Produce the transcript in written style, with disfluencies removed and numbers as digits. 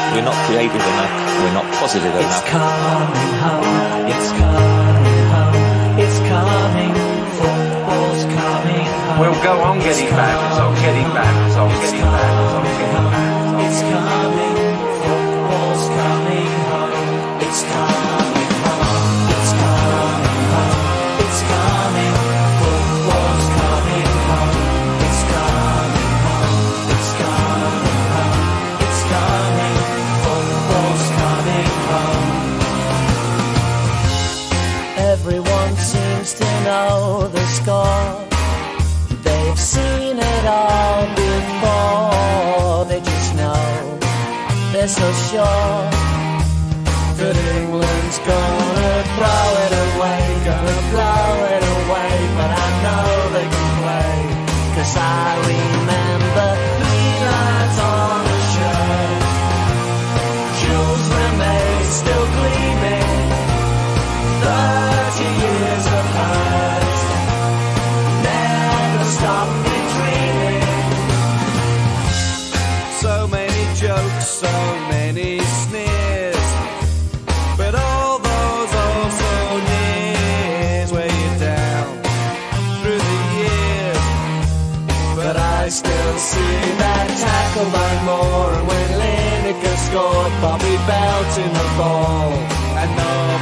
we're not creative enough, we're not positive enough. It's coming home, it's coming home, it's coming, football's coming home. We'll go on getting back, so getting back, so getting back, so getting back. It's coming, football's coming home, it's coming home, it's coming home, it's coming, football's coming home, it's coming home, it's coming home, it's coming, football's coming home. Everyone seems to know the score. They've seen it all before. They just know, they're so sure that England's gonna throw it away, gonna blow it away. But I know they can play, 'cause I remember 3 lines on the shirt. Jules Rimet still gleaming, 30 years of hers never stopped me dreaming. So many jokes, so many sneers, but all those also nears weigh you down through the years. But I still see that tackle by Moore, and when Lineker scored, Bobby belting the ball. And